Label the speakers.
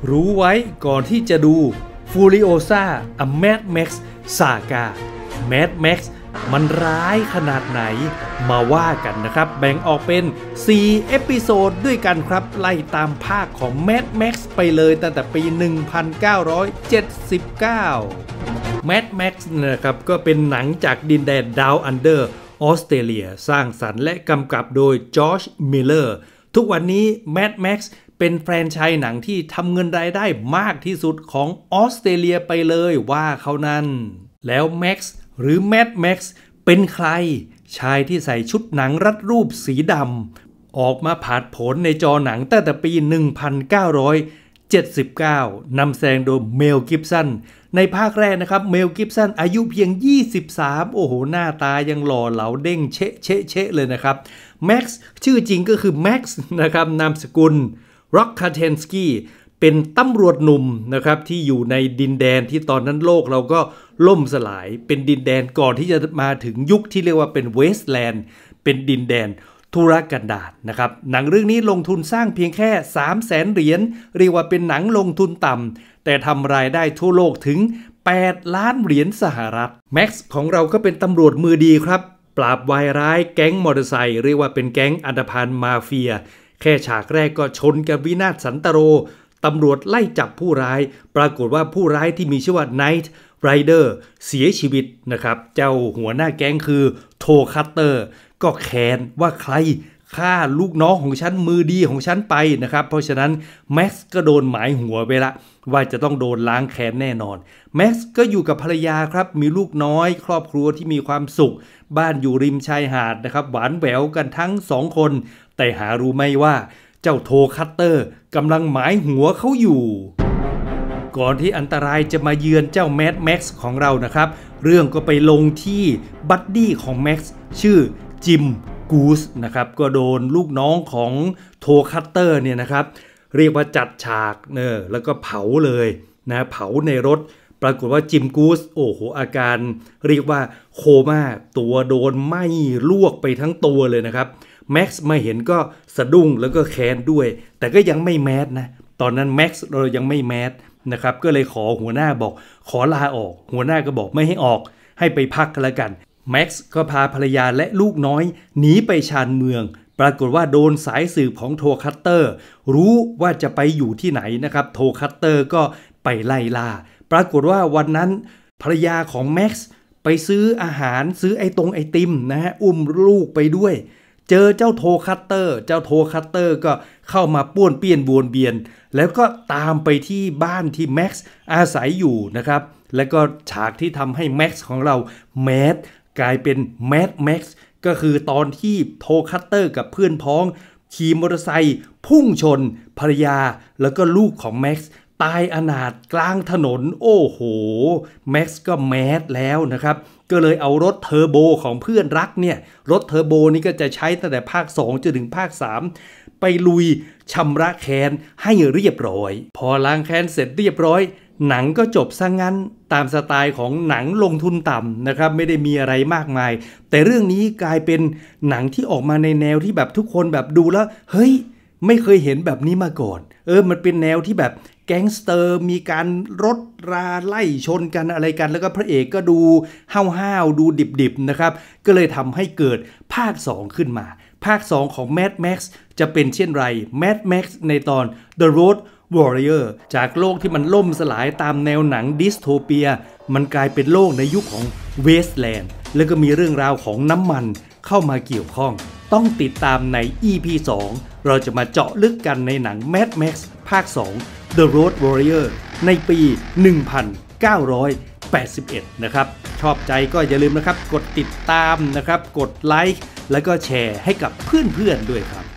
Speaker 1: รู้ไว้ก่อนที่จะดู Furiosa A Mad Max Saga Mad Max มันร้ายขนาดไหนมาว่ากันนะครับแบ่งออกเป็น4เอพิโซดด้วยกันครับไล่ตามภาคของ Mad Max ไปเลยตั้งแต่ปี 1979 Mad Max นะครับก็เป็นหนังจากดินแดน Down Under ออสเตรเลียสร้างสรรค์และกำกับโดยจอร์จ มิลเลอร์ทุกวันนี้ Mad Max เป็นแฟรนไชส์หนังที่ทำเงินรายได้มากที่สุดของออสเตรเลียไปเลยว่าเขานั้นแล้วแม็กซ์หรือแมดแม็กซ์เป็นใครชายที่ใส่ชุดหนังรัดรูปสีดำออกมาผาดโผนในจอหนังตั้งแต่ปี 1979 นำแสดงโดยเมล กิฟสันในภาคแรกนะครับเมล กิฟสันอายุเพียง 23 โอ้โหหน้าตายังหล่อเหลาเด้งเชะเลยนะครับแม็กซ์ชื่อจริงก็คือแม็กซ์นะครับนามสกุลร็อกคาเทนสกี้เป็นตำรวจหนุ่มนะครับที่อยู่ในดินแดนที่ตอนนั้นโลกเราก็ล่มสลายเป็นดินแดนก่อนที่จะมาถึงยุคที่เรียกว่าเป็นเวสต์แลนด์เป็นดินแดนทุรกันดารนะครับหนังเรื่องนี้ลงทุนสร้างเพียงแค่ 300,000 เหรียญเรียกว่าเป็นหนังลงทุนต่ำแต่ทำรายได้ทั่วโลกถึง8 ล้านเหรียญสหรัฐแม็กซ์ของเราก็เป็นตำรวจมือดีครับปราบวายร้ายแก๊งมอเตอร์ไซค์เรียกว่าเป็นแก๊งอันธพาลมาเฟียแค่ฉากแรกก็ชนกันวินาศสันตโรตำรวจไล่จับผู้ร้ายปรากฏว่าผู้ร้ายที่มีชื่อว่า Knight Rider เสียชีวิตนะครับเจ้าหัวหน้าแก๊งคือโทคัตเตอร์ก็แค้นว่าใครฆ่าลูกน้องของฉันมือดีของฉันไปนะครับเพราะฉะนั้นแม็กซ์ก็โดนหมายหัวไปละว่าจะต้องโดนล้างแค้นแน่นอนแม็กซ์ก็อยู่กับภรรยาครับมีลูกน้อยครอบครัวที่มีความสุขบ้านอยู่ริมชายหาดนะครับหวานแหววกันทั้ง2 คนแต่หารู้ไหมว่าเจ้าโทคัตเตอร์กำลังหมายหัวเขาอยู่ก่อนที่อันตรายจะมาเยือนเจ้าแมดแม็กซ์ของเรานะครับเรื่องก็ไปลงที่บัดดี้ของแม็กซ์ชื่อจิมกูสนะครับก็โดนลูกน้องของโทคัตเตอร์เนี่ยนะครับเรียกว่าจัดฉากแล้วก็เผาเลยนะเผาในรถปรากฏว่าจิมกูสโอ้โหอาการเรียกว่าโคม่าตัวโดนไหม้ลวกไปทั้งตัวเลยนะครับแม็กซ์มาเห็นก็สะดุ้งแล้วก็แค้นด้วยแต่ก็ยังไม่แมสนะตอนนั้นแม็กซ์เรายังไม่แมสนะครับก็เลยขอหัวหน้าบอกขอลาออกหัวหน้าก็บอกไม่ให้ออกให้ไปพักกันแล้วกันแม็กซ์ก็พาภรรยาและลูกน้อยหนีไปชานเมืองปรากฏว่าโดนสายสืบของโทคัตเตอร์รู้ว่าจะไปอยู่ที่ไหนนะครับโทคัตเตอร์ก็ไปไล่ล่าปรากฏว่าวันนั้นภรรยาของแม็กซ์ไปซื้ออาหารซื้อไอติมนะฮะอุ้มลูกไปด้วยเจอเจ้าโทคัตเตอร์ก็เข้ามาป้วนเปี้ยนบวนเบียนแล้วก็ตามไปที่บ้านที่แม็กซ์อาศัยอยู่นะครับแล้วก็ฉากที่ทำให้แม็กซ์ของเราแมสกลายเป็นแมดแม็กซ์ก็คือตอนที่โทคัตเตอร์กับเพื่อนพ้องขี่มอเตอร์ไซค์พุ่งชนภรรยาแล้วก็ลูกของแม็กซ์ตายอนาถกลางถนนโอ้โหแม็กซ์ก็แมสแล้วนะครับก็เลยเอารถเทอร์โบของเพื่อนรักเนี่ยรถเทอร์โบนี่ก็จะใช้ตั้งแต่ภาค2จนถึงภาค3ไปลุยชำระแค้นให้เรียบร้อยพอล้างแค้นเสร็จเรียบร้อยหนังก็จบซะงั้นตามสไตล์ของหนังลงทุนต่ำนะครับไม่ได้มีอะไรมากมายแต่เรื่องนี้กลายเป็นหนังที่ออกมาในแนวที่แบบทุกคนแบบดูแล้วเฮ้ยไม่เคยเห็นแบบนี้มาก่อนมันเป็นแนวที่แบบแก๊งสเตอร์มีการรถราไล่ชนกันอะไรกันแล้วก็พระเอกก็ดูห้าวๆดูดิบๆนะครับก็เลยทำให้เกิดภาค2ขึ้นมาภาค2ของ Mad Max จะเป็นเช่นไร Mad Max ในตอน The Road Warrior จากโลกที่มันล่มสลายตามแนวหนังดิสโทเปียมันกลายเป็นโลกในยุคของเวสต์แลนด์แล้วก็มีเรื่องราวของน้ำมันเข้ามาเกี่ยวข้องต้องติดตามใน EP 2เราจะมาเจาะลึกกันในหนัง Mad Max ภาค2 The Road Warrior ในปี 1981 นะครับชอบใจก็อย่าลืมนะครับกดติดตามนะครับกดไลค์แล้วก็แชร์ให้กับเพื่อนๆด้วยครับ